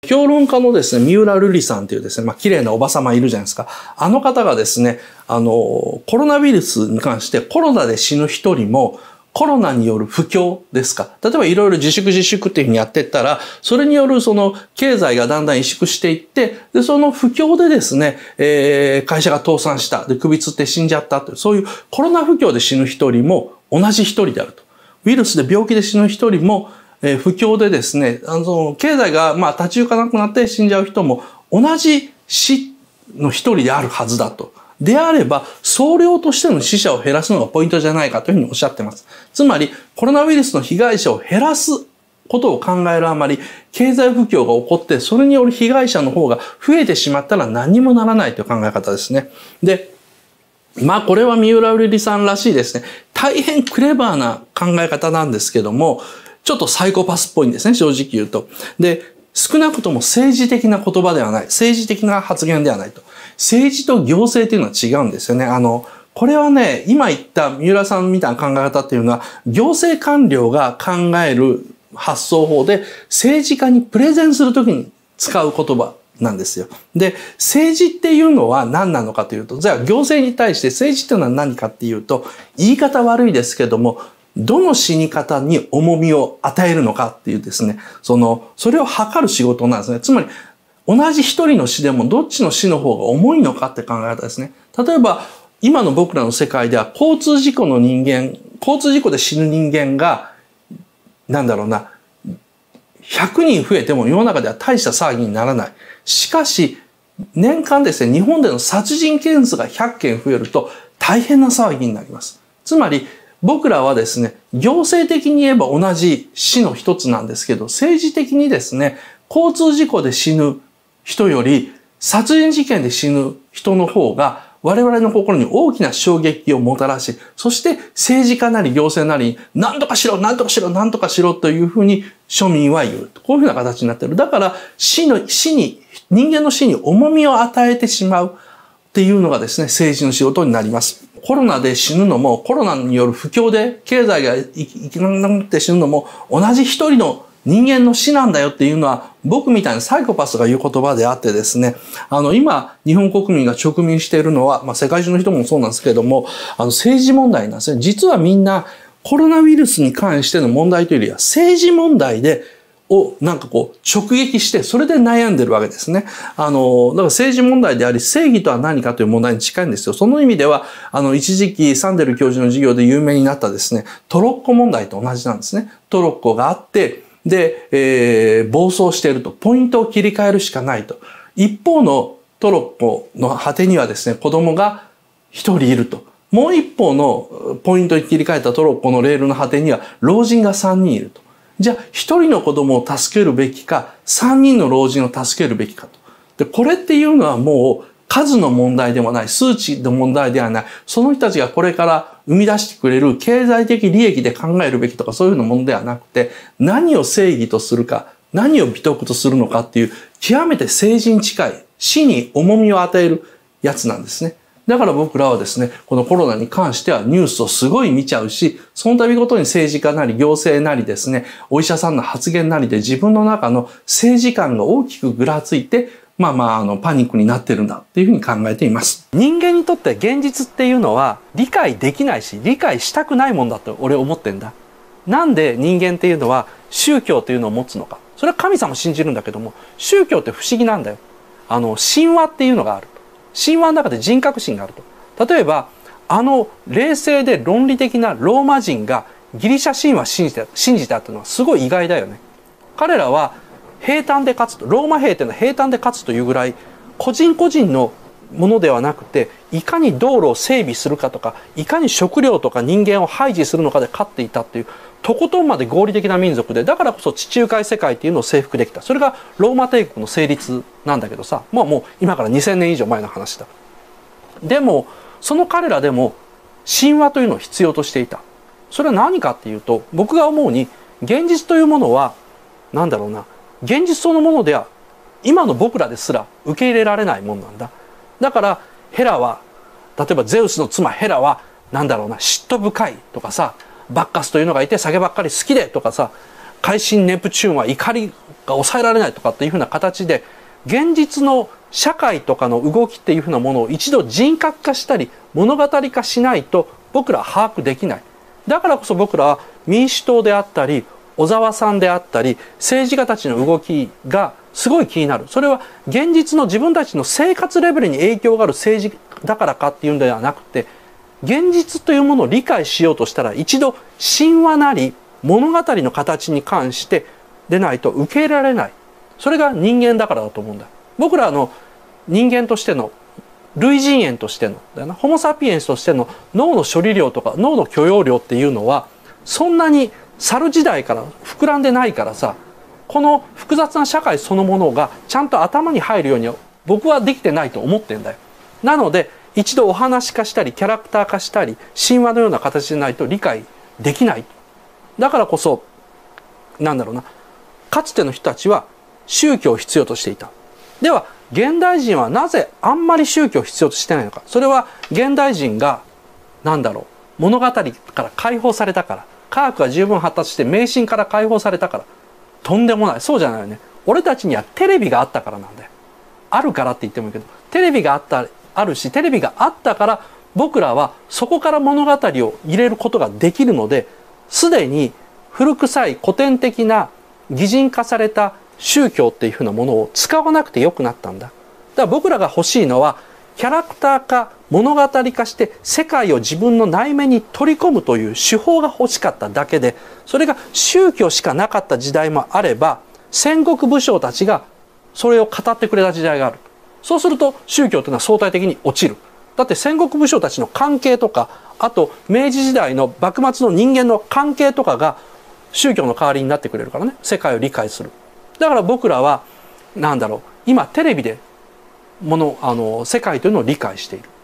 評論家のですね、三浦瑠麗さんというですね、綺麗なおばさまいるじゃないですか。あの方がですね、コロナウイルスに関してコロナで死ぬ人も、コロナによる不況ですか。例えばいろいろ自粛っていうふうにやってったら、それによるその経済がだんだん萎縮していって、で、その不況でですね、会社が倒産した。で、首つって死んじゃったという、そういうコロナ不況で死ぬ人も同じ一人であると。ウイルスで病気で死ぬ人も、不況でですね、経済が立ち行かなくなって死んじゃう人も同じ死の一人であるはずだと。であれば、総量としての死者を減らすのがポイントじゃないかというふうにおっしゃっています。つまり、コロナウイルスの被害者を減らすことを考えるあまり、経済不況が起こって、それによる被害者の方が増えてしまったら何にもならないという考え方ですね。で、これは三浦瑠麗さんらしいですね。大変クレバーな考え方なんですけども、ちょっとサイコパスっぽいんですね、正直言うと。で、少なくとも政治的な言葉ではない。政治的な発言ではないと。政治と行政というのは違うんですよね。これはね、今言った三浦さんみたいな考え方っていうのは、行政官僚が考える発想法で、政治家にプレゼンするときに使う言葉なんですよ。で、政治っていうのは何なのかというと、じゃあ行政に対して政治っていうのは何かっていうと、言い方悪いですけども、どの死に方に重みを与えるのかっていうですね、それを測る仕事なんですね。つまり、同じ一人の死でもどっちの死の方が重いのかって考え方ですね。例えば、今の僕らの世界では交通事故で死ぬ人間が、100人増えても世の中では大した騒ぎにならない。しかし、年間ですね、日本での殺人件数が100件増えると大変な騒ぎになります。つまり、僕らはですね、行政的に言えば同じ死の一つなんですけど、政治的にですね、交通事故で死ぬ人より殺人事件で死ぬ人の方が我々の心に大きな衝撃をもたらし、そして政治家なり行政なり何とかしろ、何とかしろ、何とかしろというふうに庶民は言う。こういうふうな形になっている。だから人間の死に重みを与えてしまうっていうのがですね、政治の仕事になります。コロナで死ぬのも、コロナによる不況で経済がいけなくなって死ぬのも、同じ一人の人間の死なんだよっていうのは、僕みたいなサイコパスが言う言葉であってですね、今、日本国民が直面しているのは、世界中の人もそうなんですけれども、政治問題なんですね。実はみんな、コロナウイルスに関しての問題というよりは、政治問題を直撃して、それで悩んでるわけですね。だから政治問題であり、正義とは何かという問題に近いんですよ。その意味では、一時期サンデル教授の授業で有名になったですね、トロッコ問題と同じなんですね。トロッコがあって、で、暴走していると。ポイントを切り替えるしかないと。一方のトロッコの果てにはですね、子供が一人いると。もう一方のポイントに切り替えたトロッコのレールの果てには老人が3人いると。じゃあ、一人の子供を助けるべきか、3人の老人を助けるべきかと。で、これっていうのはもう数の問題でもない、数値の問題ではない、その人たちがこれから生み出してくれる経済的利益で考えるべきとかそういうのものではなくて、何を正義とするか、何を美徳とするのかっていう、極めて政治に近い、死に重みを与えるやつなんですね。だから僕らはですね、このコロナに関してはニュースをすごい見ちゃうし、その度ごとに政治家なり行政なりですね、お医者さんの発言なりで自分の中の政治観が大きくぐらついて、パニックになってるんだっていうふうに考えています。人間にとって現実っていうのは理解できないし、理解したくないもんだと俺思ってんだ。なんで人間っていうのは宗教というのを持つのか。それは神様を信じるんだけども、宗教って不思議なんだよ。神話っていうのがある。神話の中で人格心があると。例えば、冷静で論理的なローマ人がギリシャ神話を信じたっていうのはすごい意外だよね。彼らは平坦で勝つと、ローマ兵っていうのは平坦で勝つというぐらい、個人個人のものではなくて、いかに道路を整備するかとか、いかに食料とか人間を排除するのかで勝っていたっていう、とことんまで合理的な民族で、だからこそ地中海世界っていうのを征服できた。それがローマ帝国の成立なんだけどさ、もう今から2000年以上前の話だ。でも、その彼らでも神話というのを必要としていた。それは何かっていうと、僕が思うに、現実というものは、現実そのものでは今の僕らですら受け入れられないもんなんだ。だからヘラは、例えばゼウスの妻ヘラは嫉妬深いとかさ、バッカスというのがいて酒ばっかり好きでとかさ、海神ネプチューンは怒り抑えられないとかっていうふうな形で、現実の社会とかの動きっていうふうなものを一度人格化したり物語化しないと僕らは把握できない。だからこそ僕らは民主党であったり小沢さんであったり政治家たちの動きがすごい気になる。それは現実の自分たちの生活レベルに影響がある政治だからかっていうんではなくて、現実というものを理解しようとしたら一度神話なり物語の形に関してでないと受け入れられない。それが人間だからだと思うんだ。僕らの人間としての類人猿としてのホモ・サピエンスとしての脳の処理量とか脳の許容量っていうのはそんなに猿時代から膨らんでないからさ、この複雑な社会そのものがちゃんと頭に入るように僕はできてないと思ってんだよ。なので一度お話化したりキャラクター化したり神話のような形でないと理解できない。だからこそかつての人たちは宗教を必要としていた。では現代人はなぜあんまり宗教を必要としてないのか。それは現代人が物語から解放されたから、科学が十分発達して迷信から解放されたから。とんでもない。そうじゃないよね。俺たちにはテレビがあったからなんだよ。あるからって言ってもいいけど、テレビがあるし、テレビがあったから僕らはそこから物語を入れることができるので、すでに古臭い古典的な擬人化された宗教っていうふうなものを使わなくてよくなったんだ。だから僕らが欲しいのはキャラクター化、物語化して世界を自分の内面に取り込むという手法が欲しかっただけで、それが宗教しかなかった時代もあれば、戦国武将たちがそれを語ってくれた時代がある。そうすると宗教というのは相対的に落ちる。だって戦国武将たちの関係とか、あと明治時代の幕末の人間の関係とかが宗教の代わりになってくれるからね。世界を理解する。だから僕らは今テレビで世界というのを理解している。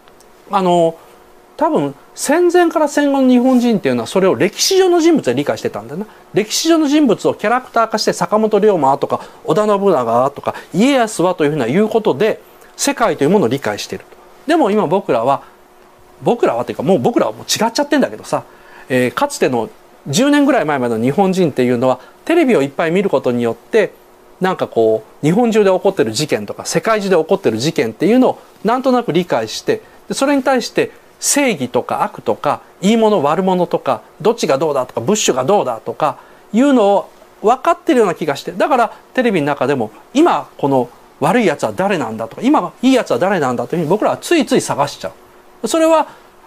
多分戦前から戦後の日本人っていうのはそれを歴史上の人物で理解してたんだよな。歴史上の人物をキャラクター化して坂本龍馬とか織田信長とか家康はというふうな言うことで世界というものを理解している。でも今僕らはというか僕らはもう違っちゃってんだけどさ、かつての10年ぐらい前までの日本人っていうのはテレビをいっぱい見ることによって日本中で起こってる事件とか世界中で起こってる事件っていうのをなんとなく理解して、それに対して正義とか悪とかいいもの悪者とかどっちがどうだとかブッシュがどうだとかいうのを分かってるような気がして、だからテレビの中でも今この悪いやつは誰なんだとか今いいやつは誰なんだというふうに僕らはついつい探しちゃう。それは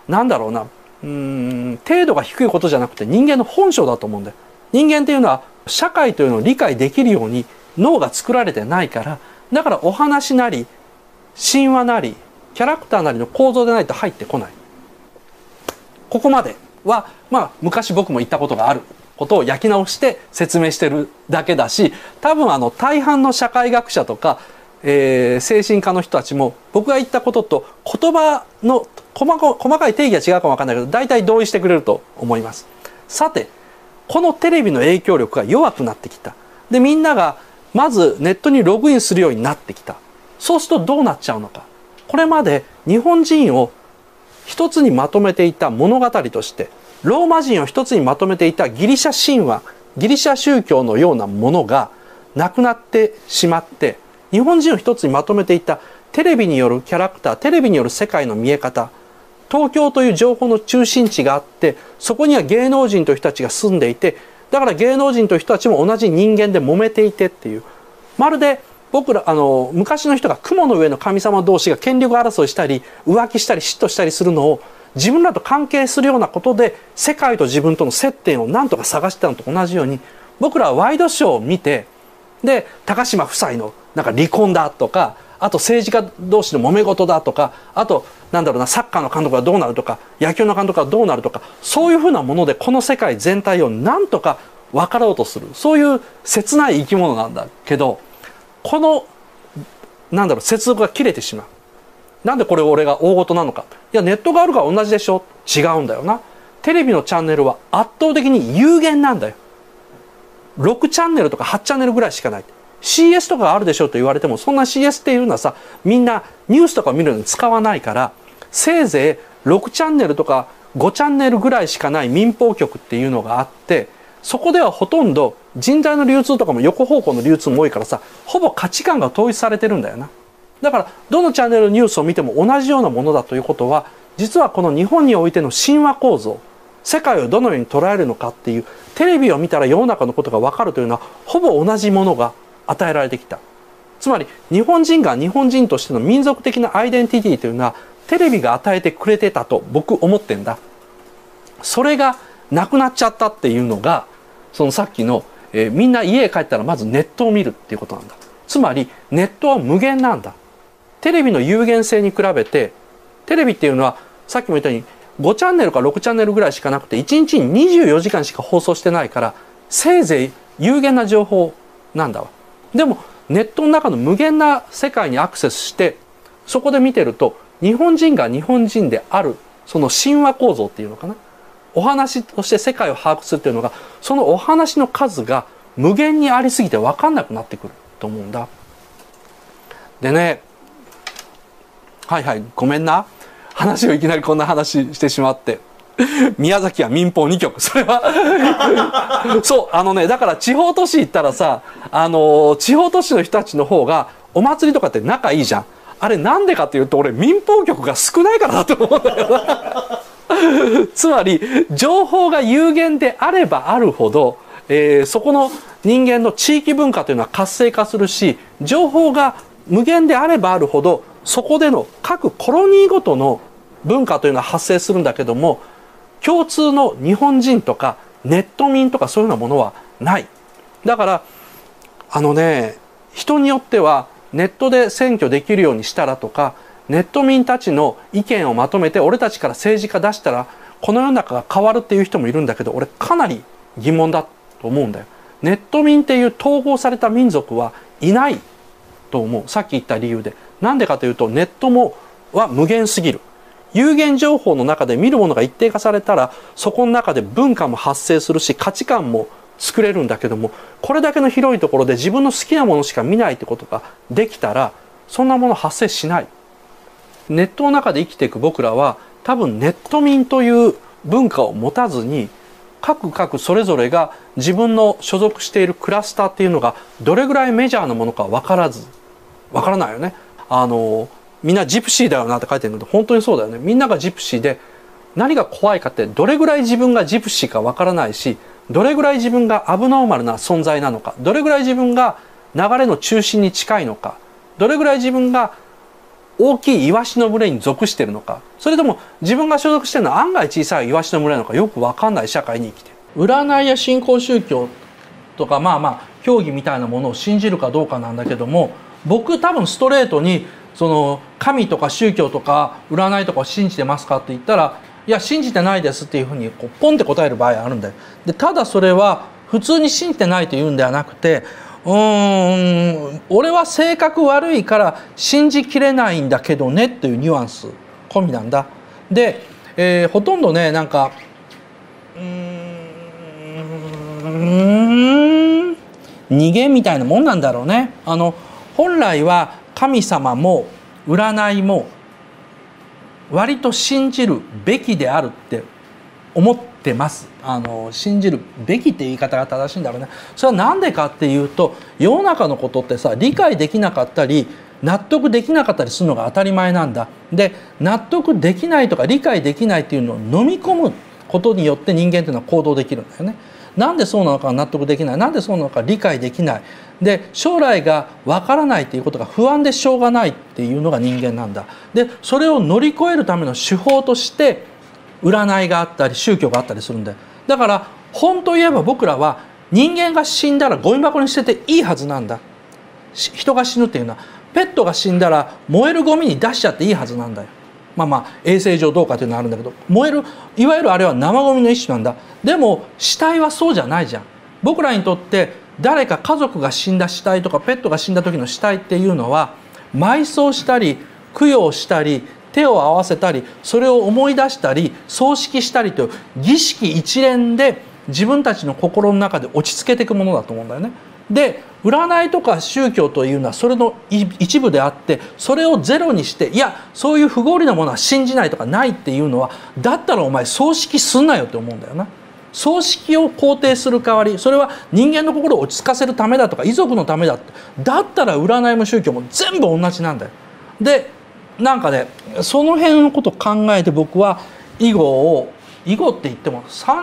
程度が低いことじゃなくて人間の本性だと思うんだよ。人間っていうのは社会というのを理解できるように脳が作られてないから、だからお話なり神話なりキャラクターなりの構造でないと入ってこない。ここまでは昔僕も言ったことがあることを焼き直して説明してるだけだし、多分大半の社会学者とか、精神科の人たちも僕が言ったことと言葉の細かい定義は違うかもわかんないけど大体同意してくれると思います。さてこのテレビの影響力が弱くなってきた。でみんながまずネットにログインするようになってきた。そうするとどうなっちゃうのか。これまで日本人を一つにまとめていた物語として、ローマ人を一つにまとめていたギリシャ神話、ギリシャ宗教のようなものがなくなってしまって、日本人を一つにまとめていたテレビによるキャラクター、テレビによる世界の見え方、東京という情報の中心地があって、そこには芸能人という人たちが住んでいて、だから芸能人という人たちも同じ人間で揉めていてっていう、まるで昔の人が雲の上の神様同士が権力争いしたり浮気したり嫉妬したりするのを自分らと関係するようなことで世界と自分との接点を何とか探してたのと同じように、僕らはワイドショーを見て、で高島夫妻の離婚だとか、あと政治家同士の揉め事だとか、あとサッカーの監督がどうなるとか野球の監督がどうなるとか、そういうふうなものでこの世界全体を何とか分かろうとする、そういう切ない生き物なんだけど、この接続が切れてしまう。なんでこれ俺が大事なのか。いやネットがあるから同じでしょ。違うんだよな。テレビのチャンネルは圧倒的に有限なんだよ。6チャンネルとか8チャンネルぐらいしかない。CS とかあるでしょと言われても、そんな CS っていうのはさ、みんなニュースとか見るのに使わないから、せいぜい6チャンネルとか5チャンネルぐらいしかない民放局っていうのがあって、そこではほとんど人材の流通とかも横方向の流通も多いからさ、ほぼ価値観が統一されてるんだよな。だからどのチャンネルのニュースを見ても同じようなものだということは、実はこの日本においての神話構造、世界をどのように捉えるのかっていう、テレビを見たら世の中のことが分かるというのはほぼ同じものが与えられてきた。つまり日本人が日本人としての民族的なアイデンティティというのはテレビが与えてくれてたと僕思ってんだ。それがなくなっちゃったっていうのが、そのさっきの、みんな家へ帰ったらまずネットを見るっていうことなんだ。つまりネットは無限なんだ。テレビの有限性に比べて、テレビっていうのはさっきも言ったように5チャンネルか6チャンネルぐらいしかなくて、1日に24時間しか放送してないから、せいぜい有限な情報なんだわ。でもネットの中の無限な世界にアクセスして、そこで見てると日本人が日本人である、その神話構造っていうのかな、お話として世界を把握するっていうのが、そのお話の数が無限にありすぎて分かんなくなってくると思うんだ。でね、はいはい、ごめんな。話をいきなりこんな話してしまって。宮崎は民放2局。それはそう、だから地方都市行ったらさ、地方都市の人たちの方がお祭りとかって仲いいじゃん。あれなんでかっていうと、俺民放局が少ないからだと思うんだよな。つまり情報が有限であればあるほど、そこの人間の地域文化というのは活性化するし、情報が無限であればあるほどそこでの各コロニーごとの文化というのは発生するんだけども、共通の日本人とかネット民とかそういうようなものはない。だから人によってはネットで選挙できるようにしたらとか、ネット民たちの意見をまとめて俺たちから政治家出したらこの世の中が変わるっていう人もいるんだけど、俺かなり疑問だと思うんだよ。ネット民っていう統合された民族はいないと思う。さっき言った理由で。なんでかというと、ネットは無限すぎる。有限情報の中で見るものが一定化されたら、そこの中で文化も発生するし価値観も作れるんだけども、これだけの広いところで自分の好きなものしか見ないってことができたら、そんなもの発生しない。ネットの中で生きていく僕らは多分ネット民という文化を持たずに、各それぞれが自分の所属しているクラスターっていうのがどれぐらいメジャーなものか分からないよね。みんなジプシーだよなって書いてるけど、本当にそうだよね。みんながジプシーで、何が怖いかってどれぐらい自分がジプシーか分からないし、どれぐらい自分がアブノーマルな存在なのか、どれぐらい自分が流れの中心に近いのか、どれぐらい自分が大きいイワシの群れに属しているのか、それとも自分が所属しているのは案外小さいイワシの群れなのか、よく分かんない社会に生きている。占いや新興宗教とか教義みたいなものを信じるかどうかなんだけども、僕多分ストレートにその神とか宗教とか占いとかを信じてますかって言ったら、いや信じてないですっていうふうにポンって答える場合あるんだよ。でただそれは普通に信じてないというんではなくて、俺は性格悪いから信じきれないんだけどねっていうニュアンス込みなんだ。で、ほとんどね、なんか逃げみたいなもんなんだろうね。本来は神様も占いも割と信じるべきであるって思ってます。信じるべきって言い方が正しいんだろうね。それは何でかっていうと、世の中のことってさ、理解できなかったり納得できなかったりするのが当たり前なんだ。で納得できないとか理解できないっていうのを飲み込むことによって人間っていうのは行動できるんだよね。なんでそうなのか納得できない、なんでそうなのか理解できない、で将来がわからないっていうことが不安でしょうがないっていうのが人間なんだ。でそれを乗り越えるための手法として占いがあったり宗教があったりするんだよ。だから本当言えば僕らは人間が死んだらゴミ箱に捨てていいはずなんだ。人が死ぬっていうのは、ペットが死んだら燃えるゴミに出しちゃっていいはずなんだよ。衛生上どうかというのはあるんだけど、燃える、いわゆるあれは生ゴミの一種なんだ。でも死体はそうじゃないじゃん。僕らにとって誰か家族が死んだ死体とかペットが死んだ時の死体っていうのは、埋葬したり供養したり手を合わせたり、それを思い出したり葬式したりという儀式一連で自分たちの心の中で落ち着けていくものだと思うんだよね。で占いとか宗教というのはそれの一部であって、それをゼロにして、いやそういう不合理なものは信じないとかないっていうのは、だったらお前葬式すんなよって思うんだよな。 葬式を肯定する代わり、それは人間の心を落ち着かせるためだとか遺族のためだって、だったら占いも宗教も全部同じなんだよ。でなんかね、その辺のことを考えて、僕は囲碁って言っても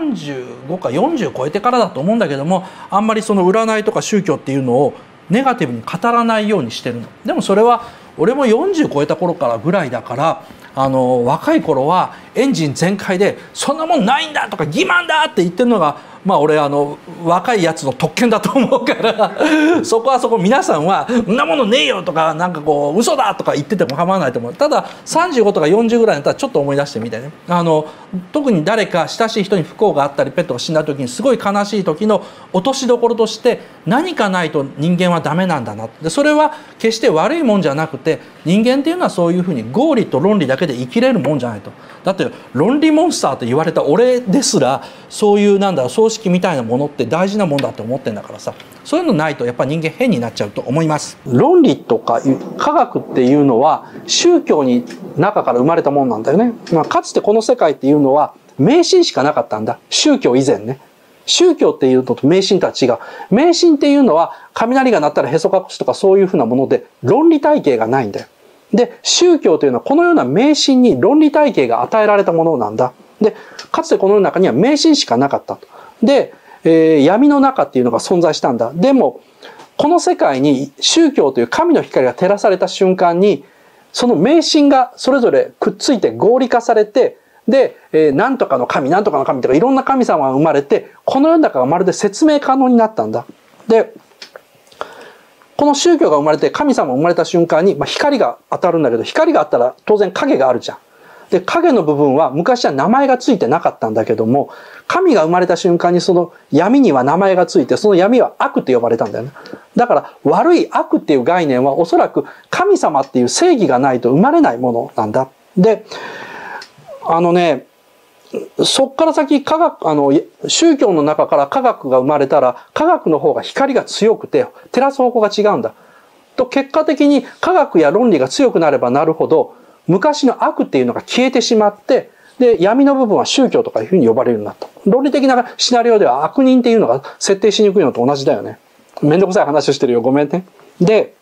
35か40超えてからだと思うんだけども、あんまりその占いとか宗教っていうのをネガティブに語らないようにしてるの。でもそれは俺も40超えた頃からぐらいだから、若い頃はエンジン全開で「そんなもんないんだ!」とか「欺瞞だ!」って言ってるのが、まあ俺若いやつの特権だと思うからそこはそこ皆さんは「そんなものねえよ!」とかなんかこう「嘘だ!」とか言ってても構わないと思う。ただ35とか40ぐらいだったらちょっと思い出してみてね、特に誰か親しい人に不幸があったりペットが死んだ時にすごい悲しい時の落としどころとして何かないと人間はダメなんだな。でそれは決して悪いもんじゃなくて、人間っていうのはそういうふうに合理と論理だけで生きれるもんじゃないと。だって論理モンスターと言われた俺ですらそういう葬式みたいなものって大事なもんだと思ってんだからさ、そういうのないとやっぱ人間変になっちゃうと思います。論理とか科学っていうのは宗教に中から生まれたものなんだよね。かつてこの世界っていうのは迷信しかなかったんだ。宗教以前ね。宗教っていうのと迷信とは違う。迷信っていうのは雷が鳴ったらへそ隠しとかそういうふうなもので論理体系がないんだよ。で、宗教というのはこのような迷信に論理体系が与えられたものなんだ。で、かつてこの世の中には迷信しかなかったと。で、闇の中っていうのが存在したんだ。でも、この世界に宗教という神の光が照らされた瞬間に、その迷信がそれぞれくっついて合理化されて、で、なんとかの神、なんとかの神とかいろんな神様が生まれて、この世の中がまるで説明可能になったんだ。で、この宗教が生まれて神様が生まれた瞬間に、光が当たるんだけど、光があったら当然影があるじゃん。で、影の部分は昔は名前がついてなかったんだけども、神が生まれた瞬間にその闇には名前がついて、その闇は悪って呼ばれたんだよね。だから悪い悪っていう概念はおそらく神様っていう正義がないと生まれないものなんだ。で、そっから先宗教の中から科学が生まれたら、科学の方が光が強くて照らす方向が違うんだ。と結果的に科学や論理が強くなればなるほど、昔の悪っていうのが消えてしまって、で、闇の部分は宗教とかいうふうに呼ばれるようになった。論理的なシナリオでは悪人っていうのが設定しにくいのと同じだよね。めんどくさい話をしてるよ。ごめんね。で、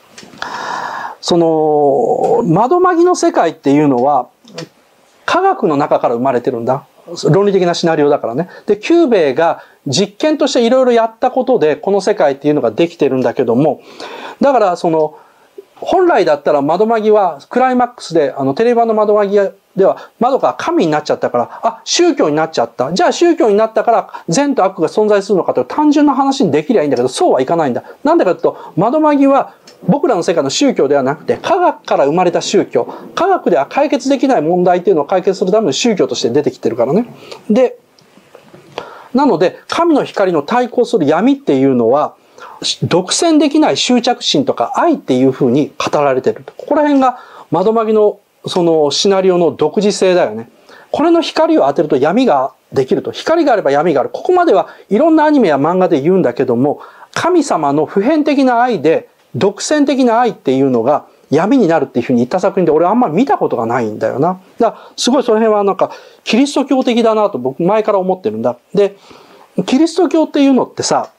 窓マギの世界っていうのは、科学の中から生まれてるんだ。論理的なシナリオだからね。で、キューベイが実験としていろいろやったことで、この世界っていうのができてるんだけども、だから本来だったら窓マギはクライマックスで、テレビ版の窓マギでは窓が神になっちゃったから、宗教になっちゃった。じゃあ宗教になったから善と悪が存在するのかという単純な話にできりゃいいんだけど、そうはいかないんだ。なんでかというと、窓マギは僕らの世界の宗教ではなくて、科学から生まれた宗教。科学では解決できない問題っていうのを解決するための宗教として出てきてるからね。で、なので、神の光の対抗する闇っていうのは、独占できない執着心とか愛っていう風に語られてる。ここら辺が窓マギのシナリオの独自性だよね。これの光を当てると闇ができると。光があれば闇がある。ここまではいろんなアニメや漫画で言うんだけども、神様の普遍的な愛で独占的な愛っていうのが闇になるっていう風に言った作品で俺あんまり見たことがないんだよな。だからすごいその辺はなんかキリスト教的だなと僕前から思ってるんだ。で、キリスト教っていうのってさ、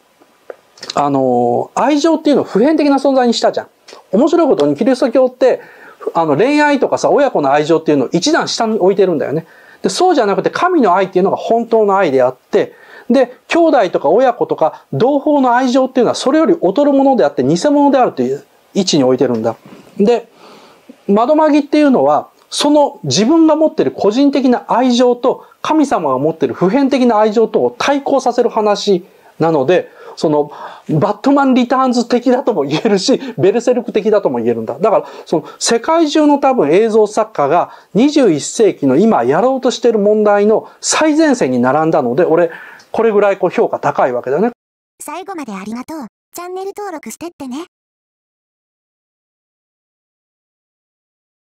愛情っていうのを普遍的な存在にしたじゃん。面白いことにキリスト教って、恋愛とかさ、親子の愛情っていうのを一段下に置いてるんだよね。で、そうじゃなくて神の愛っていうのが本当の愛であって、で、兄弟とか親子とか同胞の愛情っていうのはそれより劣るものであって偽物であるという位置に置いてるんだ。で、窓マギっていうのは、その自分が持っている個人的な愛情と神様が持っている普遍的な愛情とを対抗させる話なので、バットマンリターンズ的だとも言えるし、ベルセルク的だとも言えるんだ。だから、世界中の多分映像作家が21世紀の今やろうとしている問題の最前線に並んだので、俺、これぐらい評価高いわけだね。 最後までありがとう。チャンネル登録してってね。